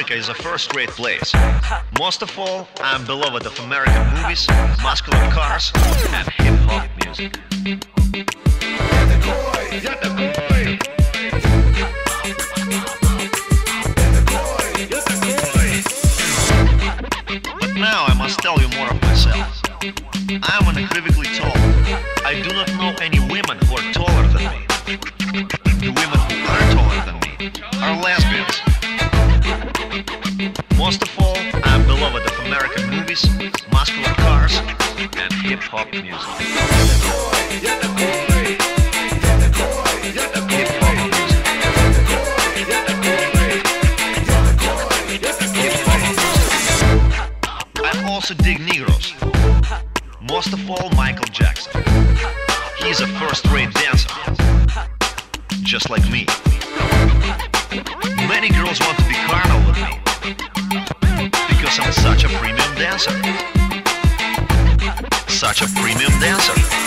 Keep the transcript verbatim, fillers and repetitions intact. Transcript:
America is a first-rate place. Most of all, I'm beloved of American movies, muscular cars, and hip-hop music. But now I must tell you more of myself. I'm unequivocally tall. I do not know any women who are taller than me. The women who are taller than me are lesbians. Most of all, I'm beloved of American movies, muscular cars, and hip-hop music. Hip-hop music. Hip-hop music. I also dig Negroes. Most of all, Michael Jackson. He's a first-rate dancer, just like me. Many girls want to be carnal with me, because I'm such a premium dancer. Such a premium dancer.